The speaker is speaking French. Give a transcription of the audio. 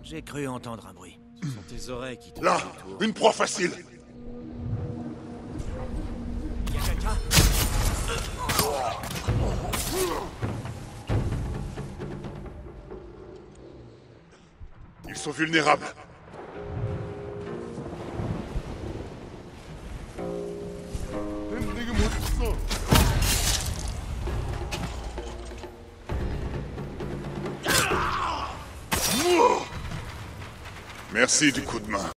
J'ai cru entendre un bruit. Ce sont tes oreilles qui te Là, font le tour. une proie facile. Y a quelqu'un? Ils sont vulnérables. Merci du coup de main.